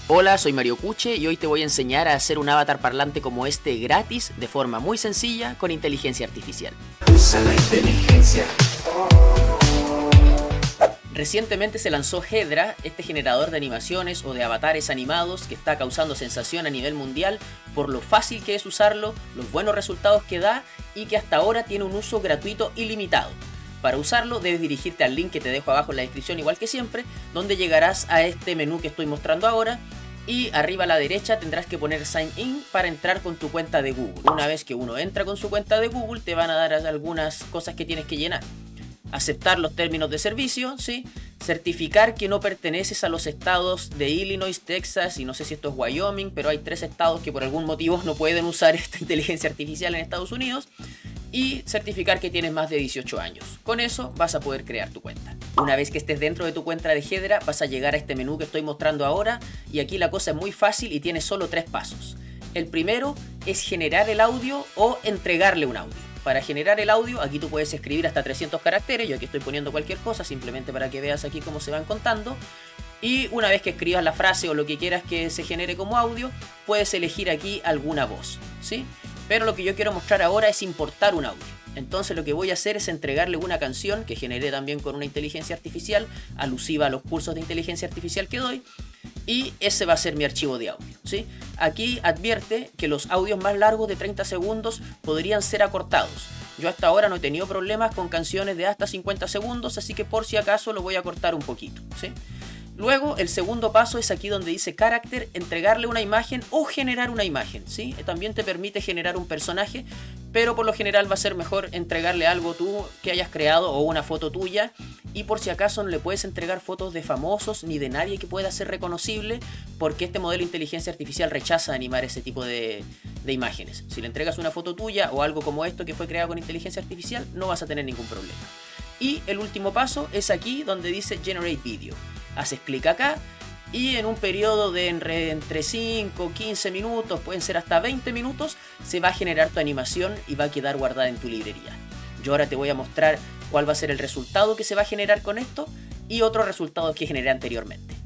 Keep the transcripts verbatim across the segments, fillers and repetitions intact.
Hola, soy Mario Cuche y hoy te voy a enseñar a hacer un avatar parlante como este gratis, de forma muy sencilla, con inteligencia artificial. Usa la inteligencia. Recientemente se lanzó Hedra, este generador de animaciones o de avatares animados que está causando sensación a nivel mundial por lo fácil que es usarlo, los buenos resultados que da y que hasta ahora tiene un uso gratuito ilimitado. Para usarlo debes dirigirte al link que te dejo abajo en la descripción igual que siempre, donde llegarás a este menú que estoy mostrando ahora y arriba a la derecha tendrás que poner Sign In para entrar con tu cuenta de Google. Una vez que uno entra con su cuenta de Google te van a dar algunas cosas que tienes que llenar. Aceptar los términos de servicio, ¿sí? Certificar que no perteneces a los estados de Illinois, Texas y no sé si esto es Wyoming, pero hay tres estados que por algún motivo no pueden usar esta inteligencia artificial en Estados Unidos. Y certificar que tienes más de dieciocho años. Con eso vas a poder crear tu cuenta. Una vez que estés dentro de tu cuenta de Hedra, vas a llegar a este menú que estoy mostrando ahora. Y aquí la cosa es muy fácil y tiene solo tres pasos. El primero es generar el audio o entregarle un audio. Para generar el audio, aquí tú puedes escribir hasta trescientos caracteres. Yo aquí estoy poniendo cualquier cosa, simplemente para que veas aquí cómo se van contando. Y una vez que escribas la frase o lo que quieras que se genere como audio, puedes elegir aquí alguna voz, ¿sí? Pero lo que yo quiero mostrar ahora es importar un audio. Entonces lo que voy a hacer es entregarle una canción que generé también con una inteligencia artificial, alusiva a los cursos de inteligencia artificial que doy. Y ese va a ser mi archivo de audio, ¿sí? Aquí advierte que los audios más largos de treinta segundos podrían ser acortados. Yo hasta ahora no he tenido problemas con canciones de hasta cincuenta segundos, así que por si acaso lo voy a cortar un poquito, ¿sí? Luego, el segundo paso es aquí donde dice Character, entregarle una imagen o generar una imagen, ¿sí? También te permite generar un personaje, pero por lo general va a ser mejor entregarle algo tú que hayas creado o una foto tuya. Y por si acaso no le puedes entregar fotos de famosos ni de nadie que pueda ser reconocible, porque este modelo de inteligencia artificial rechaza animar ese tipo de, de imágenes. Si le entregas una foto tuya o algo como esto que fue creado con inteligencia artificial, no vas a tener ningún problema. Y el último paso es aquí donde dice Generate Video. Haces clic acá y en un periodo de entre cinco, quince minutos, pueden ser hasta veinte minutos, se va a generar tu animación y va a quedar guardada en tu librería. Yo ahora te voy a mostrar cuál va a ser el resultado que se va a generar con esto y otros resultados que generé anteriormente.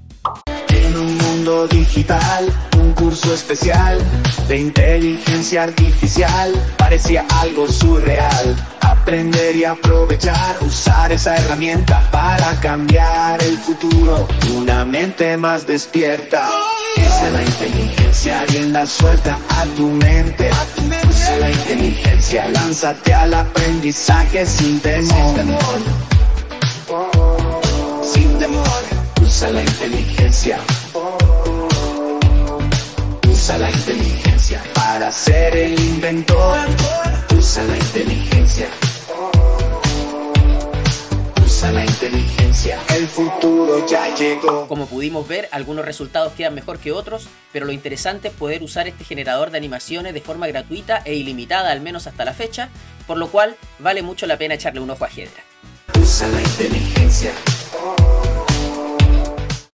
En un mundo digital, un curso especial de inteligencia artificial parecía algo surreal. Aprender y aprovechar, usar esa herramienta para cambiar el futuro. Una mente más despierta. Esa es la inteligencia, bien la suelta a tu mente. Usa la inteligencia, lánzate al aprendizaje sin temor. Sin temor. Usa la inteligencia. Usa la inteligencia para ser el inventor. Usa la inteligencia. Usa la inteligencia. El futuro ya llegó. Como pudimos ver, algunos resultados quedan mejor que otros, pero lo interesante es poder usar este generador de animaciones de forma gratuita e ilimitada, al menos hasta la fecha, por lo cual vale mucho la pena echarle un ojo a Hedra. Usa la inteligencia.